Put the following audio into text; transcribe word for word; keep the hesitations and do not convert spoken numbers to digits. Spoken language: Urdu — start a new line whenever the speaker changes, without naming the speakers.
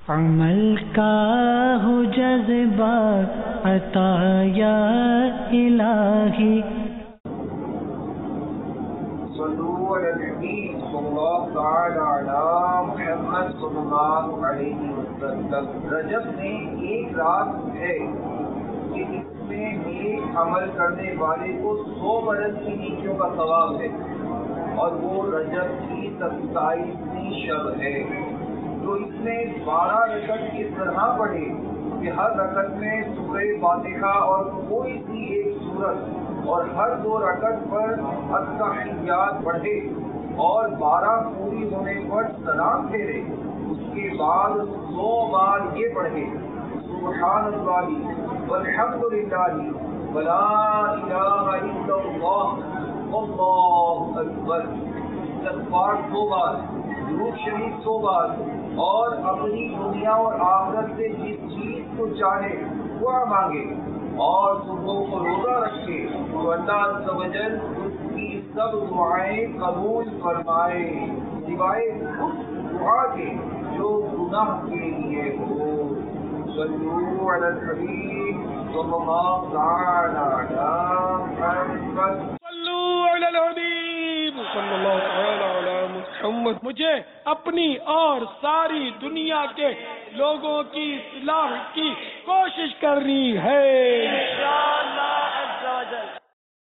عمل کا ہو جذبہ عطا یا الہی.
صلو علی الحبیب صلی اللہ تعالی علی محمد صلی اللہ علیہ وسلم. رجب میں ایک رات ہے کہ اس میں نیک عمل کرنے والے کو سو برس کی نیکیوں کا ثواب ہے، اور وہ رجب کی ستائیسویں شب ہے. تو اس میں بارہ رکعت اس طرح پڑھے کہ ہر رکعت میں سورہ فاتحہ اور کوئی سی ایک سورت، اور ہر دو رکعت پر التحیات پڑھے، اور بارہ پوری ہونے پر سلام پھیرے. اس کے بعد سو بار یہ پڑھے سبحان اللہ والحمد للہ ولا الہ الا اللہ واللہ اکبر. استغفار سو بار، درود شریف سو بار، اور اپنی دنیا اور آخرت سے جس چیز کو چاہے دعا مانگے، اور صبح کو روزہ رکھے تو اللہ عز و جل اس کی سب دعائیں قبول فرمائے، سوائے اس دعا کے جو گناہ کے لیے ہو. صلو علی الحبیب صلی اللہ تعالی علی محمد.
صلو علی الحبیب صلی اللہ تعالی علی محمد. مجھے اپنی اور ساری دنیا کے لوگوں کی اصلاح کی کوشش کرنی ہے.